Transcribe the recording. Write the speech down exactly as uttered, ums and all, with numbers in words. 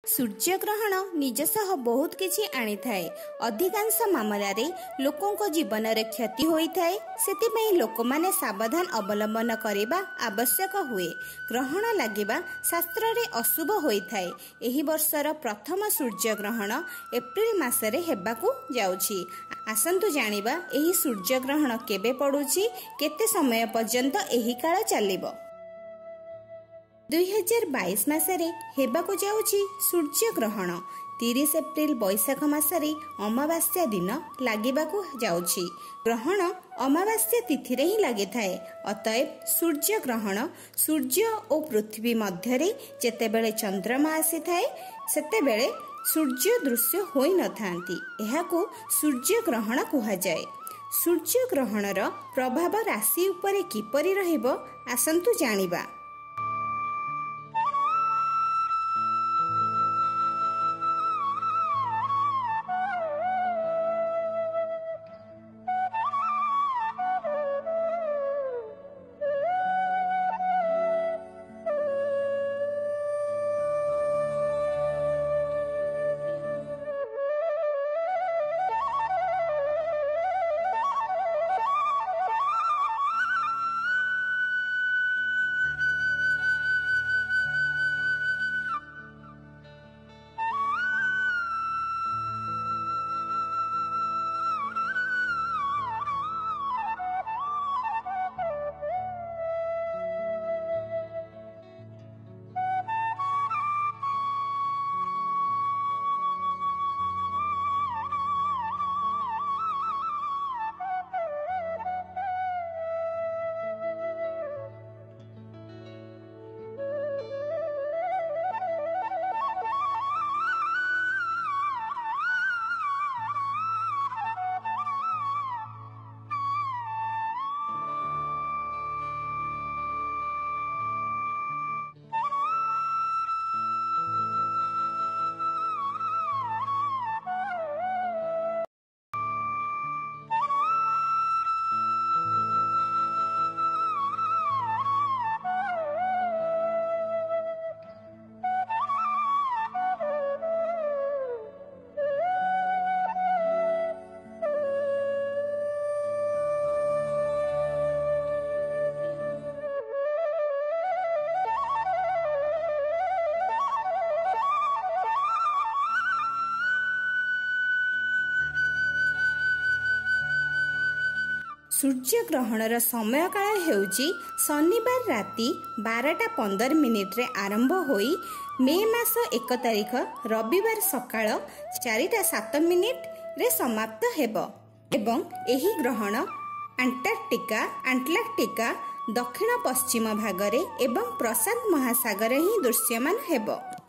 सूर्यग्रहण निज सह बहुत किछि आनी थाए। अधिकांश मामलारे लोकों जीवन रे क्षति होइथाए। सेतिपई लोकमाने सावधान अवलंबन करिबा आवश्यक हुए। ग्रहण लागिबा शास्त्र रे अशुभ होइथाए। एही वर्षर प्रथम सूर्यग्रहण एप्रिल मासरे हेबाकू जाउछि। आसंतु जानिबा एही सूर्यग्रहण केबे पड़ुछि, केते समय पर्यंत एही काल चलिबो। दुई हजार बाईस मसरे हेबाकू जाउछि सूर्य ग्रहण। तीस एप्रिल बैशाख मासरे अमावास्या दिन लागिबाकू जाउछि। ग्रहण अमावास्या तिथि रे ही लागि थाए। अतएव सूर्य ग्रहण सूर्य और पृथ्वी मध्य रे जेतेबेले चंद्रमा आसी थाए सेतेबेले सूर्य दृश्य होई न थांती। एहाकू सूर्य ग्रहण कुहा जाए। सूर्य ग्रहणर प्रभाव राशि उपरे किपरि रहिबो आसंतु जानिबा। सूर्य ग्रहणर समय काल हेउची शनिवार राति बारटा पंदर मिनिट रे आरंभ होई मे मास एक तारिख रविवार सकाळ चारिटा सात मिनिट रे समाप्त हेबो। एवं एही ग्रहण अंटार्कटिका आंटलार्कटिका दक्षिण पश्चिम भागरे एवं प्रशांत महासागर ही दृश्यमान हेबो।